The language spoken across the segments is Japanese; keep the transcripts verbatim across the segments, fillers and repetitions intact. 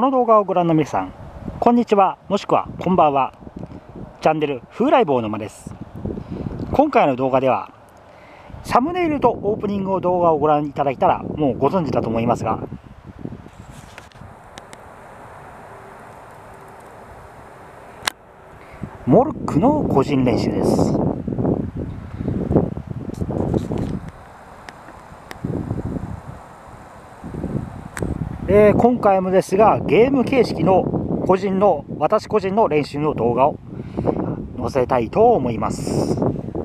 この動画をご覧の皆さん、こんにちは、もしくはこんばんは。チャンネル風来坊の間です。今回の動画ではサムネイルとオープニングの動画をご覧いただいたらもうご存知だと思いますが、モルックの個人練習です。えー、今回もですがゲーム形式の個人の私個人の練習の動画を載せたいと思います。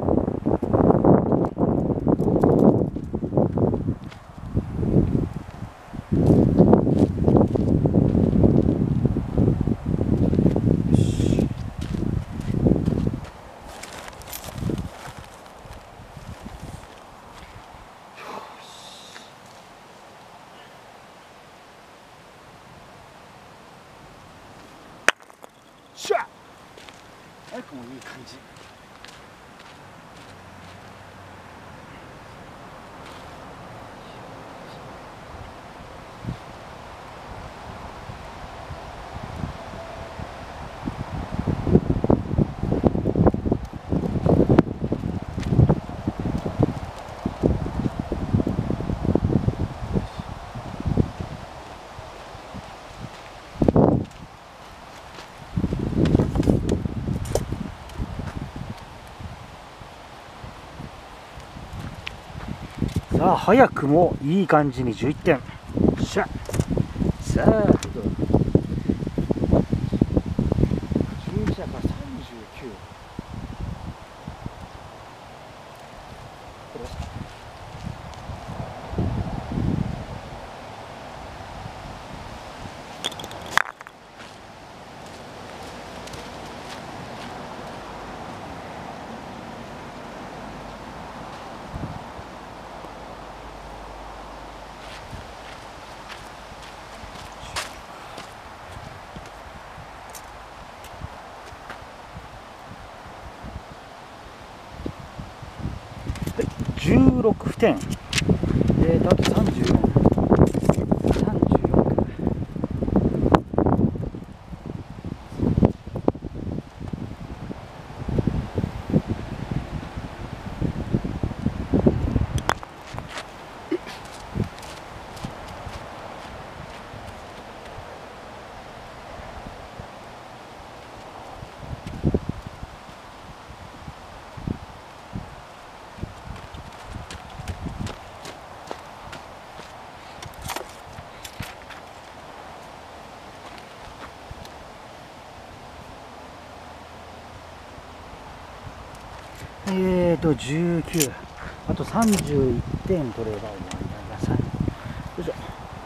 しゃっ、早くもいい感じ。さあ早くもいい感じにじゅういってん。しゃさあじゅういちだからさんじゅうきゅう。じゅうろくてん。えーと、あとさんじゅうよん。さんじゅうよん。えーとじゅうきゅう、あとさんじゅういってん取れば終わりだなさい。よいしょ。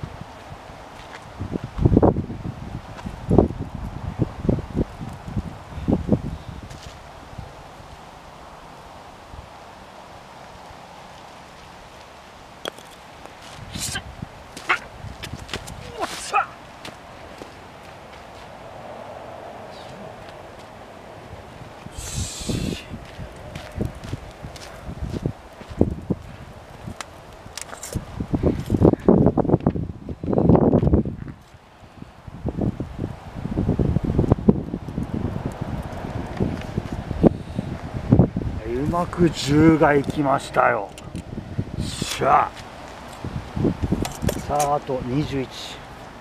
うまくじゅうがいきましたよ。しゃあ、さああとにじゅういち。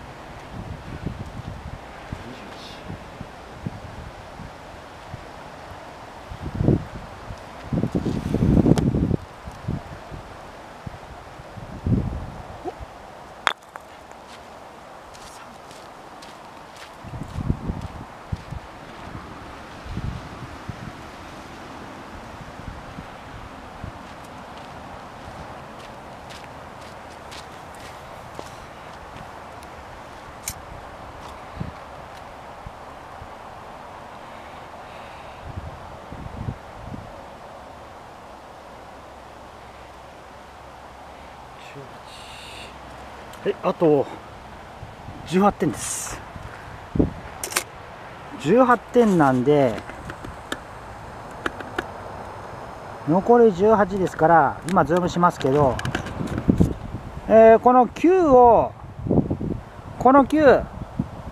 はい、あとじゅうはってんです。じゅうはってんなんで残りじゅうはちですから、今ズームしますけど、えー、このきゅうをこのきゅう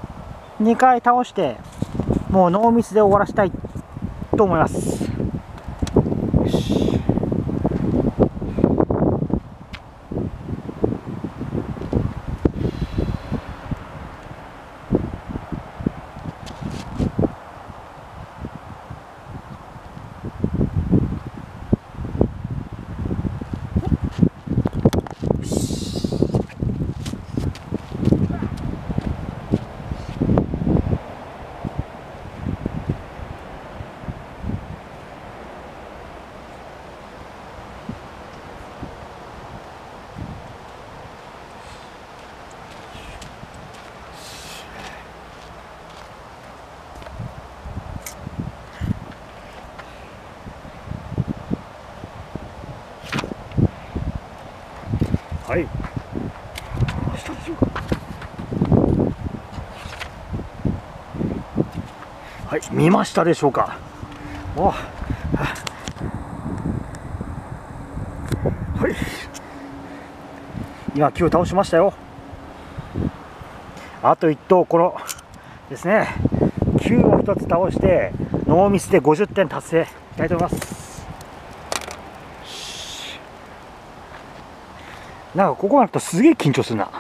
にかい倒してもうノーミスで終わらせたいと思います。よし。はい。はい、見ましたでしょうか。お、はい。今きゅう倒しましたよ。あといっ投このですね。きゅうをひとつ倒してノーミスでごじゅってん達成したいと思います。なんかここまでとすげえ緊張するな。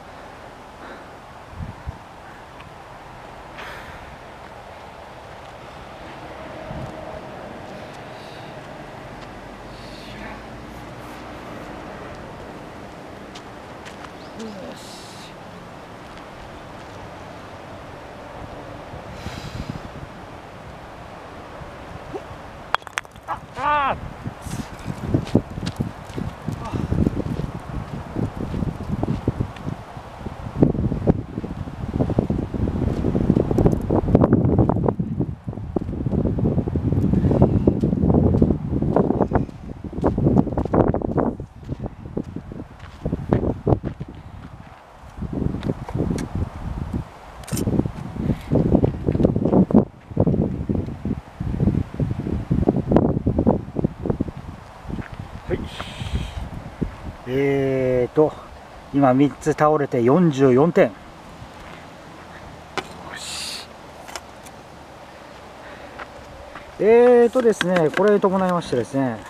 ああえーと今みっつ倒れてよんじゅうよんてん。えーとですねこれに伴いましてですね、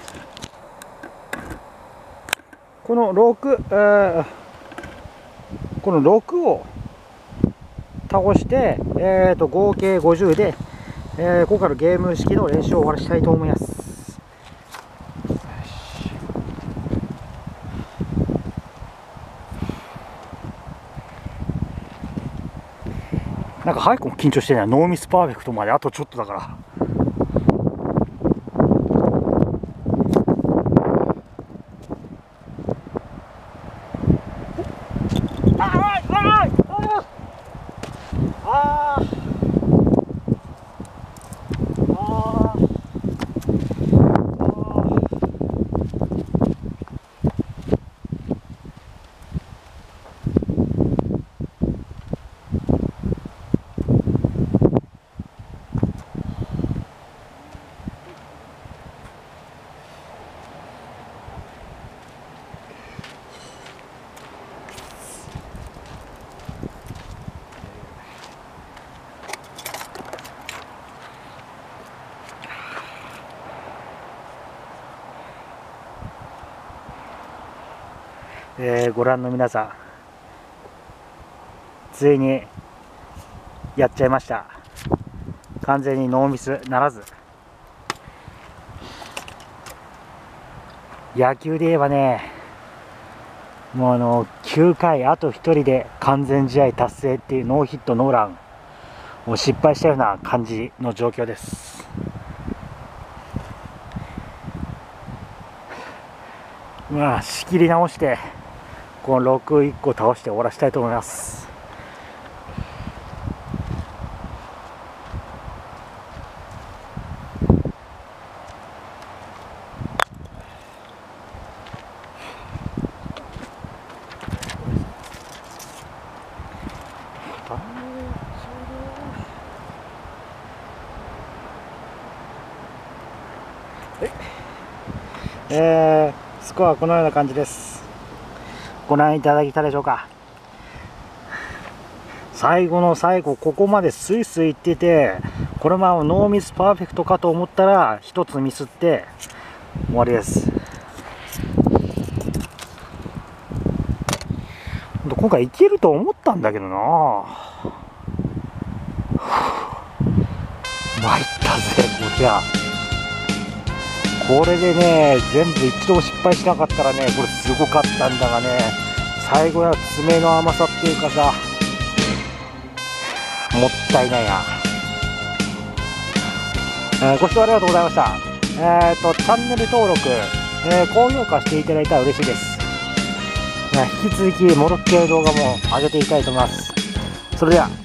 このろく、えー、このろくを倒して、えーと合計ごじゅうで、えー、ここからゲーム式の練習を終わらせたいと思います。なんか早くも緊張してるな。ノーミスパーフェクトまであとちょっとだから。あーあーあーえー、ご覧の皆さん、ついにやっちゃいました。完全にノーミスならず。野球で言えばね、もうあのきゅうかいあとひとりで完全試合達成っていうノーヒットノーランを失敗したような感じの状況です。まあ仕切り直してこのろくいっこ倒して終わらせたいと思います。えー、スコアはこのような感じです。ご覧いただけたでしょうか。 最後の最後ここまでスイスイいってて、これもノーミスパーフェクトかと思ったら一つミスって終わりです。今回いけると思ったんだけどな。参ったぜこりゃ。これでね全部一度も失敗しなかったらね、これすごかったんだがね、最後は爪の甘さっていうかさ、もったいないな。えー、ご視聴ありがとうございました。えーとチャンネル登録、えー、高評価していただいたら嬉しいです。引き続きモルック系の動画も上げていきたいと思います。それでは。